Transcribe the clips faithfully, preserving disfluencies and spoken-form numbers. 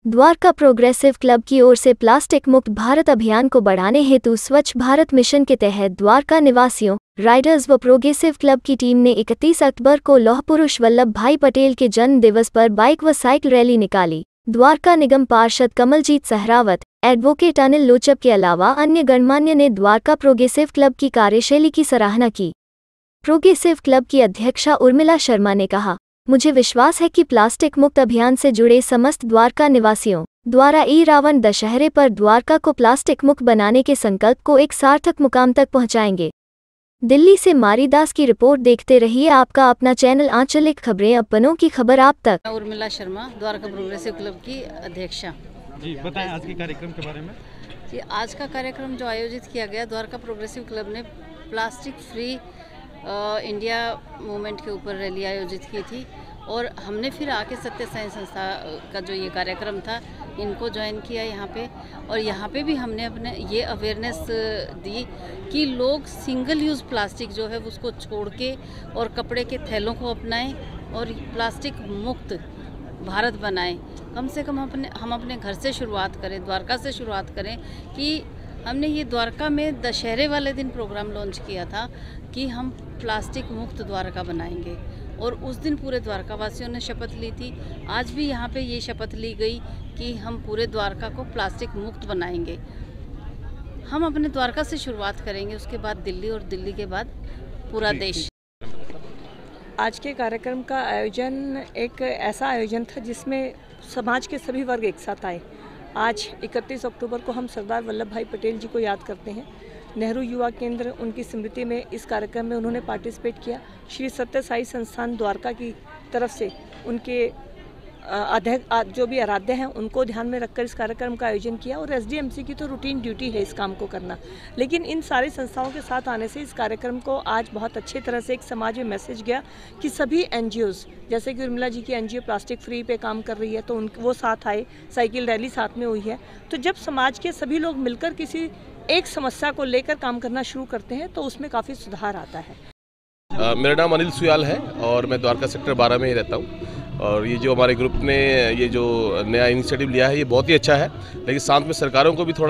Dwarka progressive club की ओर से plastic मुक्त भारत अभियान को बढ़ाने हेतु स्वच्छ भारत मिशन के तहत द्वारका निवासियों, राइडर्स व प्रोग्रेसिव क्लब की टीम ने इकतीस अक्टूबर को लौह पुरुष वल्लभ भाई पटेल के जन्म दिवस पर बाइक व साइकिल रैली निकाली। द्वारका निगम पार्षद कमलजीत सहरावत, एडवोकेट अनिल लोचप के अलावा अन्य गणमान्य ने द्वारका प्रोग्रेसिव क्लब की कार्यशैली की सराहना की। प्रोग्रेसिव क्लब की अध्यक्षा उर्मिला शर्मा ने कहा, मुझे विश्वास है कि प्लास्टिक मुक्त अभियान से जुड़े समस्त द्वारका निवासियों द्वारा ई रावण दशहरे पर द्वारका को प्लास्टिक मुक्त बनाने के संकल्प को एक सार्थक मुकाम तक पहुंचाएंगे। दिल्ली से मारीदास की रिपोर्ट देखते रहिए आपका अपना चैनल आंचलिक खबरें, अपनों की खबर आप तक। उर्मिला शर्मा, द्वारका प्रोग्रेसिव क्लब की अध्यक्षा। जी बताएं आज के कार्यक्रम के बारे में। जी आज का कार्यक्रम जो आयोजित किया गया, द्वारका प्रोग्रेसिव क्लब ने plastic free uh, India movement के ऊपर रैली आयोजित की थी और हमने फिर आके सत्य साई संस्था का जो ये कार्यक्रम था इनको ज्वाइन किया यहाँ पे। और यहाँ पे भी हमने अपने ये अवेयरनेस दी कि लोग सिंगल यूज़ प्लास्टिक जो है उसको छोड़ के और कपड़े के थैलों को अपनाएं और प्लास्टिक मुक्त भारत बनाएं। कम से कम अपने हम अपने घर से शुरुआत करें, द्वारका से शुरुआत करें। कि हमने ये द्वारका में दशहरे वाले दिन प्रोग्राम लॉन्च किया था कि हम प्लास्टिक मुक्त द्वारका बनाएंगे और उस दिन पूरे द्वारका वासियों ने शपथ ली थी। आज भी यहाँ पे ये शपथ ली गई कि हम पूरे द्वारका को प्लास्टिक मुक्त बनाएंगे। हम अपने द्वारका से शुरुआत करेंगे, उसके बाद दिल्ली और दिल्ली के बाद पूरा देश। आज के कार्यक्रम का आयोजन एक ऐसा आयोजन था जिसमें समाज के सभी वर्ग एक साथ आए। आज इकतीस अक्टूबर को हम सरदार वल्लभ भाई पटेल जी को याद करते हैं। नेहरू युवा केंद्र उनकी स्मृति में इस कार्यक्रम में उन्होंने पार्टिसिपेट किया। श्री सत्य साई संस्थान द्वारका की तरफ से उनके अध्यक्ष जो भी आराध्य हैं उनको ध्यान में रखकर इस कार्यक्रम का आयोजन किया। और एसडीएमसी की तो रूटीन ड्यूटी है इस काम को करना, लेकिन इन सारी संस्थाओं के साथ आने से इस कार्यक्रम को आज बहुत अच्छी तरह से एक समाज में मैसेज गया कि सभी एनजीओज, जैसे कि उर्मिला जी की एनजीओ प्लास्टिक फ्री पे काम कर रही है तो उन वो साथ आए, साइकिल रैली साथ में हुई है। तो जब समाज के सभी लोग मिलकर किसी एक समस्या को लेकर काम करना शुरू करते हैं तो उसमें काफ़ी सुधार आता है। uh, मेरा नाम अनिल सुयाल है और मैं द्वारका सेक्टर बारह में ही रहता हूँ। और ये जो हमारे ग्रुप ने ये जो नया इनिशिएटिव लिया है ये बहुत ही अच्छा है, लेकिन साथ में सरकारों को भी थोड़ा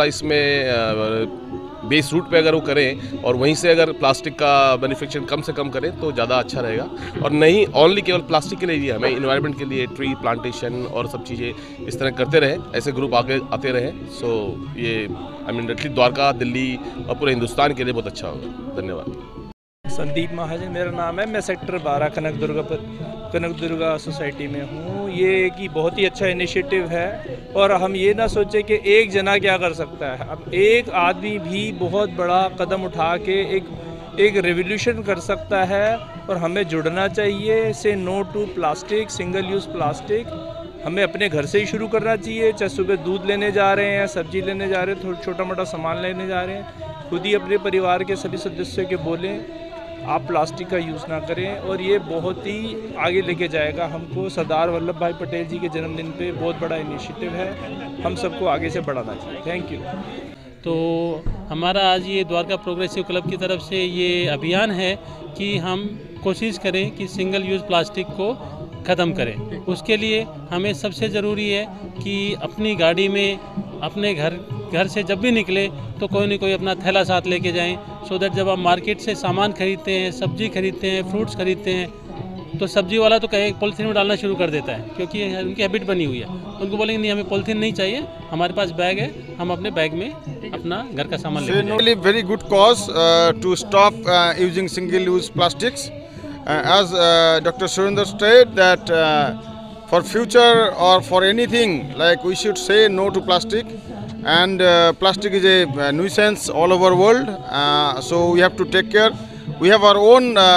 इसमें बेस रूट पे अगर वो करें और वहीं से अगर प्लास्टिक का मैन्युफैक्चरिंग कम से कम करें तो ज़्यादा अच्छा रहेगा। और नहीं ओनली केवल प्लास्टिक के लिए ही, हमें इन्वायरमेंट के लिए ट्री प्लांटेशन और सब चीज़ें इस तरह करते रहें, ऐसे ग्रुप आगे आते रहें। सो ये I mean at least Dwarka, Delhi और पूरे हिंदुस्तान के लिए बहुत अच्छा होगा। धन्यवाद। संदीप महाजन मेरा नाम है, मैं सेक्टर बारह कनक दुर्गा पर कनक दुर्गा सोसाइटी में हूँ। ये कि बहुत ही अच्छा इनिशिएटिव है और हम ये ना सोचें कि एक जना क्या कर सकता है। अब एक आदमी भी बहुत बड़ा कदम उठा के एक एक रेवोल्यूशन कर सकता है और हमें जुड़ना चाहिए। Say no to plastic, single use plastic हमें अपने घर से ही शुरू करना चाहिए। चाहे सुबह दूध लेने जा रहे हैं, सब्जी लेने जा रहे हैं, थोड़ा छोटा मोटा सामान लेने जा रहे हैं, खुद ही अपने परिवार के सभी सदस्यों के बोलें आप प्लास्टिक का यूज़ ना करें। और ये बहुत ही आगे लेके जाएगा हमको। सरदार वल्लभ भाई पटेल जी के जन्मदिन पे बहुत बड़ा इनिशिएटिव है, हम सबको आगे से बढ़ाना चाहिए। Thank you. तो हमारा आज ये द्वारका प्रोग्रेसिव क्लब की तरफ से ये अभियान है कि हम कोशिश करें कि सिंगल यूज़ प्लास्टिक को ख़त्म करें। उसके लिए हमें सबसे ज़रूरी है कि अपनी गाड़ी में अपने घर घर से जब भी निकले तो कोई ना कोई अपना थैला साथ लेके जाएं, सो दैट जब आप मार्केट से सामान खरीदते हैं, सब्जी खरीदते हैं, फ्रूट्स खरीदते हैं, तो सब्जी वाला तो कहे पॉलीथीन में डालना शुरू कर देता है क्योंकि उनकी हैबिट बनी हुई है। उनको बोलेंगे नहीं हमें पॉलीथीन नहीं चाहिए, हमारे पास बैग है, हम अपने बैग में अपना घर का सामान लेके जाएंगे। Very good cause to stop using single use plastics. As doctor Surendra state that for future और for anything like we should say no to plastic. And uh, plastic is a uh, nuisance all over world, uh, so we have to take care. We have our own uh,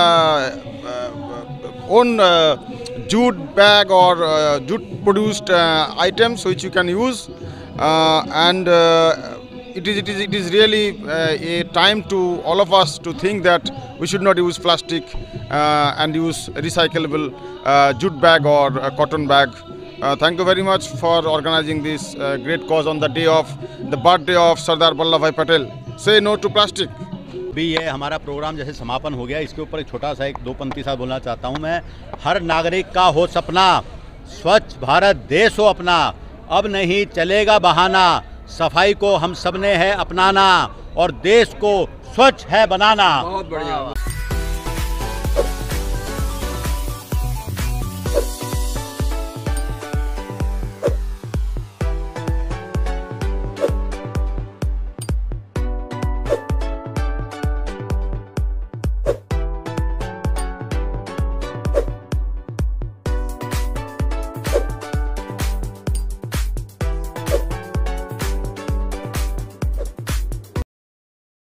uh, own uh, jute bag or uh, jute produced uh, items which you can use, uh, and uh, it is it is it is really uh, a time to all of us to think that we should not use plastic uh, and use recyclable uh, jute bag or a cotton bag. Uh, thank you very much for organizing this uh, great cause on the day of the birthday of Sardar Vallabhbhai Patel. Say no to plastic. भी ये हमारा programme जैसे समापन हो गया, इसके ऊपर एक छोटा सा एक दो पंक्ति सा बोलना चाहता हूँ मैं। हर नागरिक का हो सपना, स्वच्छ भारत देश हो अपना, अब नहीं चलेगा बहाना, सफाई को हम सबने है अपनाना और देश को स्वच्छ है बनाना। बहुत बढ़िया।